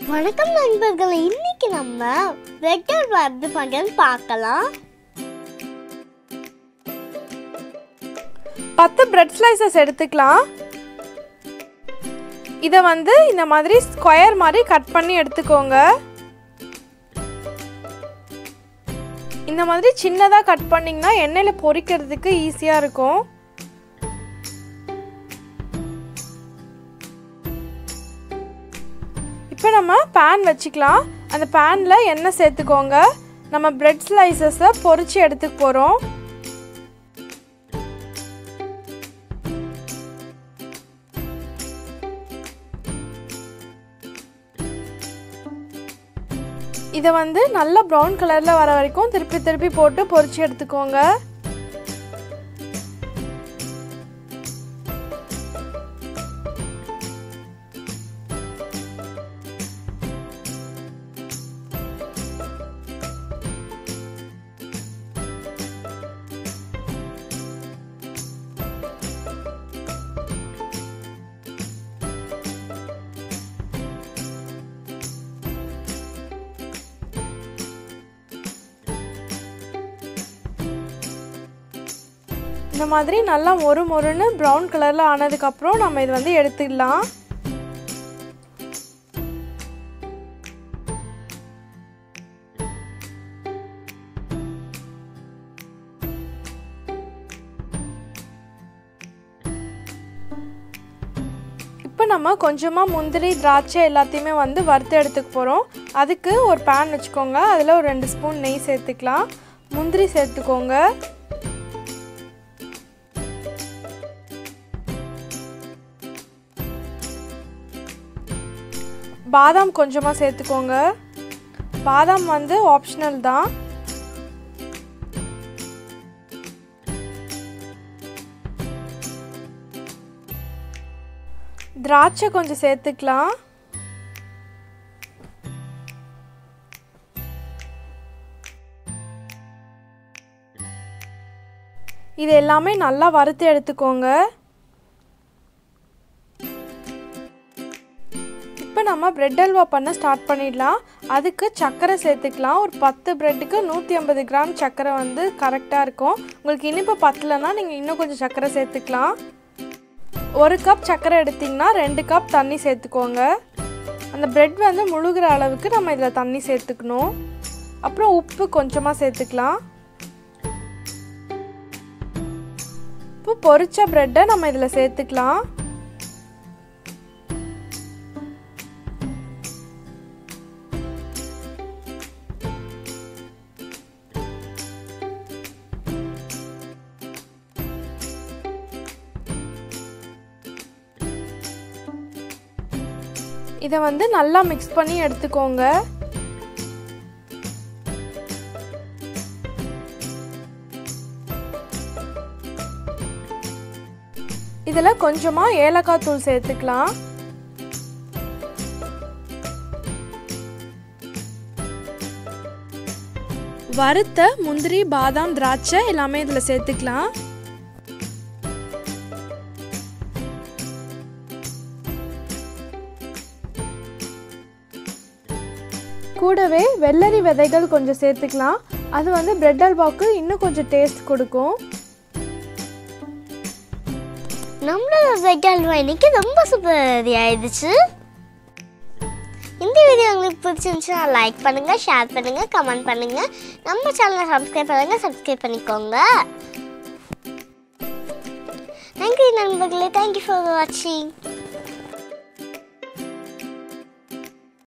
வணக்கம் நண்பர்களே, இன்னைக்கு நம்ம பிரெட் ஹல்வா எப்படி பண்றதுன்னு பார்க்கலாம். 10 பிரெட் ஸ்லைசஸ் எடுத்துக்கலாம். இதை இந்த மாதிரி ஸ்கொயர் மாதிரி கட் பண்ணி எடுத்துக்கோங்க. இந்த மாதிரி சின்னதாக கட் பண்ணிங்கன்னா எண்ணெயில் பொரிக்கிறதுக்கு ஈஸியாக இருக்கும். இப்போ நம்ம பேன் வச்சுக்கலாம். அந்த பேனில் எண்ணெய் சேர்த்துக்கோங்க. நம்ம பிரெட் ஸ்லைசஸை பொரிச்சு எடுத்துக்க போகிறோம். இதை நல்லா ப்ரௌன் கலரில் வர வரைக்கும் திருப்பி போட்டு பொரிச்சு எடுத்துக்கோங்க. இந்த மாதிரி நல்லா மொறுன்னு ப்ரௌன் கலரில் ஆனதுக்கப்புறம் நம்ம இது எடுத்துடலாம். இப்போ நம்ம கொஞ்சமாக முந்திரி திராட்சை எல்லாத்தையுமே வறுத்து எடுத்துக்க போகிறோம். அதுக்கு ஒரு பேன் வச்சுக்கோங்க. அதில் ஒரு 2 ஸ்பூன் நெய் சேர்த்துக்கலாம். முந்திரி சேர்த்துக்கோங்க. பாதாம் கொஞ்சமாக சேர்த்துக்கோங்க. பாதாம் ஆப்ஷனல் தான். திராட்சை கொஞ்சம் சேர்த்துக்கலாம். இது எல்லாமே நல்லா வறுத்து எடுத்துக்கோங்க. இப்போ நம்ம பிரெட் ஹல்வா பண்ண ஸ்டார்ட் பண்ணிடலாம். அதுக்கு சர்க்கரை சேர்த்துக்கலாம். ஒரு 10 பிரெட்டுக்கு 150 கிராம் சர்க்கரை கரெக்டாக இருக்கும். உங்களுக்கு இனிப்பு பத்தலைன்னா நீங்கள் இன்னும் கொஞ்சம் சர்க்கரை சேர்த்துக்கலாம். 1 கப் சர்க்கரை எடுத்திங்கன்னா 2 கப் தண்ணி சேர்த்துக்கோங்க. அந்த பிரெட் முழுகிற அளவுக்கு நம்ம இதில் தண்ணி சேர்த்துக்கணும். அப்புறம் உப்பு கொஞ்சமாக சேர்த்துக்கலாம். இப்போ பொரிச்ச பிரெட்டை நம்ம இதில் சேர்த்துக்கலாம். இதை நல்லா மிக்ஸ் பண்ணி எடுத்துக்கோங்க. இதில் கொஞ்சமாக ஏலக்காய் தூள் சேர்த்துக்கலாம். வறுத்த முந்திரி பாதாம் திராட்சை எல்லாமே இதில் சேர்த்துக்கலாம். கூடவே வெள்ளரி விதைகள் கொஞ்சம் சேர்த்துக்கலாம். அது பிரெட் ஹல்வாவுக்கு இன்னும் கொஞ்சம் டேஸ்ட் கொடுக்கும். நம்மளோட பிரெட் ஹல்வா இன்னைக்கு ரொம்ப சூப்பர் ரெடி ஆயிடுச்சு. இந்த வீடியோ உங்களுக்கு பிடிச்சிருந்துச்சுன்னா லைக் பண்ணுங்க, ஷேர் பண்ணுங்க, கமெண்ட் பண்ணுங்க. நம்ம சேனலை சப்ஸ்கிரைப் பண்ணிக்கோங்க. தேங்க்யூ நண்பர்களே. தேங்க்யூ ஃபார் வாட்சிங்.